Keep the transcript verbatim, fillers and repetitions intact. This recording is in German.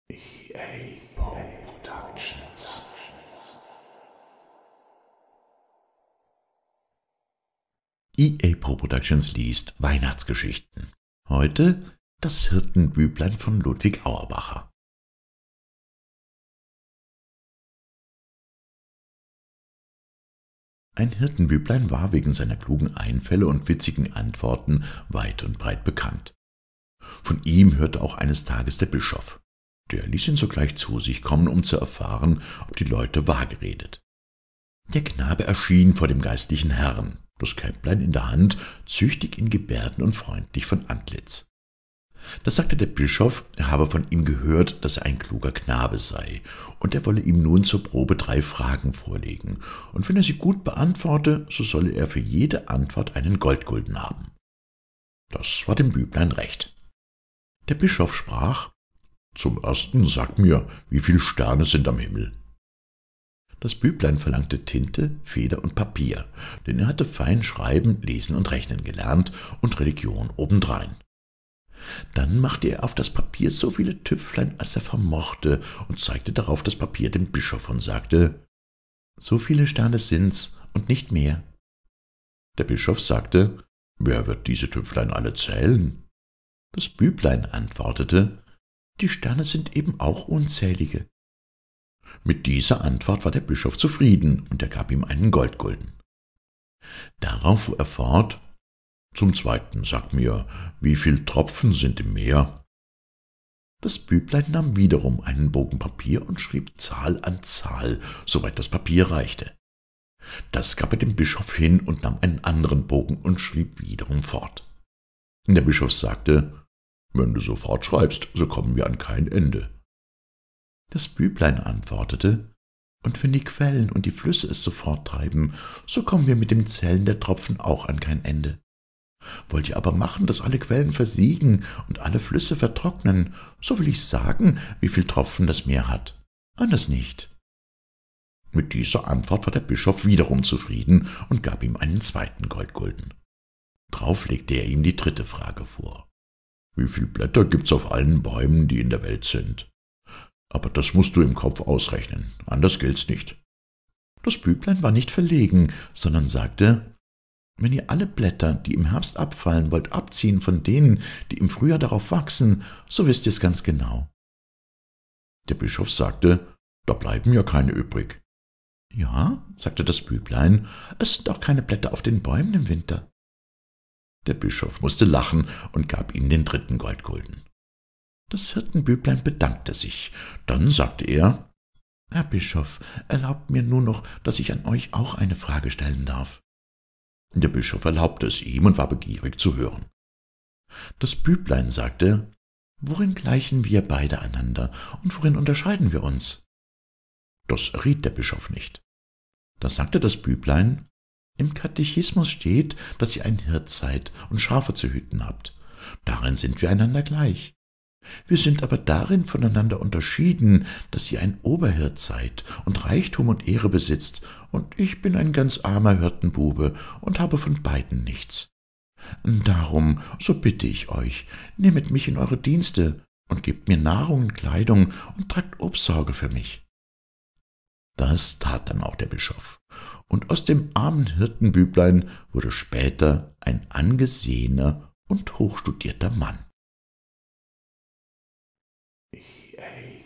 E A Productions. E A Productions liest Weihnachtsgeschichten. Heute das Hirtenbüblein von Ludwig Auerbacher. Ein Hirtenbüblein war wegen seiner klugen Einfälle und witzigen Antworten weit und breit bekannt. Von ihm hörte auch eines Tages der Bischof. Der ließ ihn sogleich zu sich kommen, um zu erfahren, ob die Leute wahr geredet. Der Knabe erschien vor dem geistlichen Herrn, das Käpplein in der Hand, züchtig in Gebärden und freundlich von Antlitz. Da sagte der Bischof, er habe von ihm gehört, dass er ein kluger Knabe sei, und er wolle ihm nun zur Probe drei Fragen vorlegen, und wenn er sie gut beantworte, so solle er für jede Antwort einen Goldgulden haben. Das war dem Büblein recht. Der Bischof sprach: »Zum ersten sag mir, wie viele Sterne sind am Himmel?« Das Büblein verlangte Tinte, Feder und Papier, denn er hatte fein schreiben, lesen und rechnen gelernt und Religion obendrein. Dann machte er auf das Papier so viele Tüpflein, als er vermochte, und zeigte darauf das Papier dem Bischof und sagte: »So viele Sterne sind's und nicht mehr.« Der Bischof sagte: »Wer wird diese Tüpflein alle zählen?« Das Büblein antwortete: »Die Sterne sind eben auch unzählige.« Mit dieser Antwort war der Bischof zufrieden, und er gab ihm einen Goldgulden. Darauf fuhr er fort: »Zum zweiten sag mir, wie viel Tropfen sind im Meer?« Das Büblein nahm wiederum einen Bogen Papier und schrieb Zahl an Zahl, soweit das Papier reichte. Das gab er dem Bischof hin und nahm einen anderen Bogen und schrieb wiederum fort. Der Bischof sagte: »Wenn du so fortschreibst, so kommen wir an kein Ende.« Das Büblein antwortete: »Und wenn die Quellen und die Flüsse es so forttreiben, so kommen wir mit dem Zählen der Tropfen auch an kein Ende. Wollt ihr aber machen, dass alle Quellen versiegen und alle Flüsse vertrocknen, so will ich sagen, wie viel Tropfen das Meer hat. Anders nicht.« Mit dieser Antwort war der Bischof wiederum zufrieden und gab ihm einen zweiten Goldgulden. Drauf legte er ihm die dritte Frage vor: »Wie viel Blätter gibt's auf allen Bäumen, die in der Welt sind?« »Aber das musst du im Kopf ausrechnen, anders gilt's nicht.« Das Büblein war nicht verlegen, sondern sagte: »Wenn ihr alle Blätter, die im Herbst abfallen, wollt abziehen von denen, die im Frühjahr darauf wachsen, so wisst ihr's ganz genau.« Der Bischof sagte: »Da bleiben ja keine übrig.« »Ja«, sagte das Büblein, »es sind auch keine Blätter auf den Bäumen im Winter.« Der Bischof musste lachen und gab ihm den dritten Goldgulden. Das Hirtenbüblein bedankte sich. Dann sagte er: »Herr Bischof, erlaubt mir nun noch, dass ich an euch auch eine Frage stellen darf.« Der Bischof erlaubte es ihm und war begierig zu hören. Das Büblein sagte: »Worin gleichen wir beide einander und worin unterscheiden wir uns?« Das erriet der Bischof nicht. Da sagte das Büblein: »Im Katechismus steht, dass ihr ein Hirt seid und Schafe zu hüten habt. Darin sind wir einander gleich. Wir sind aber darin voneinander unterschieden, dass ihr ein Oberhirt seid und Reichtum und Ehre besitzt, und ich bin ein ganz armer Hirtenbube und habe von beiden nichts. Darum, so bitte ich euch, nehmet mich in eure Dienste und gebt mir Nahrung und Kleidung und tragt Obstsorge für mich.« Das tat dann auch der Bischof, und aus dem armen Hirtenbüblein wurde später ein angesehener und hochstudierter Mann. E A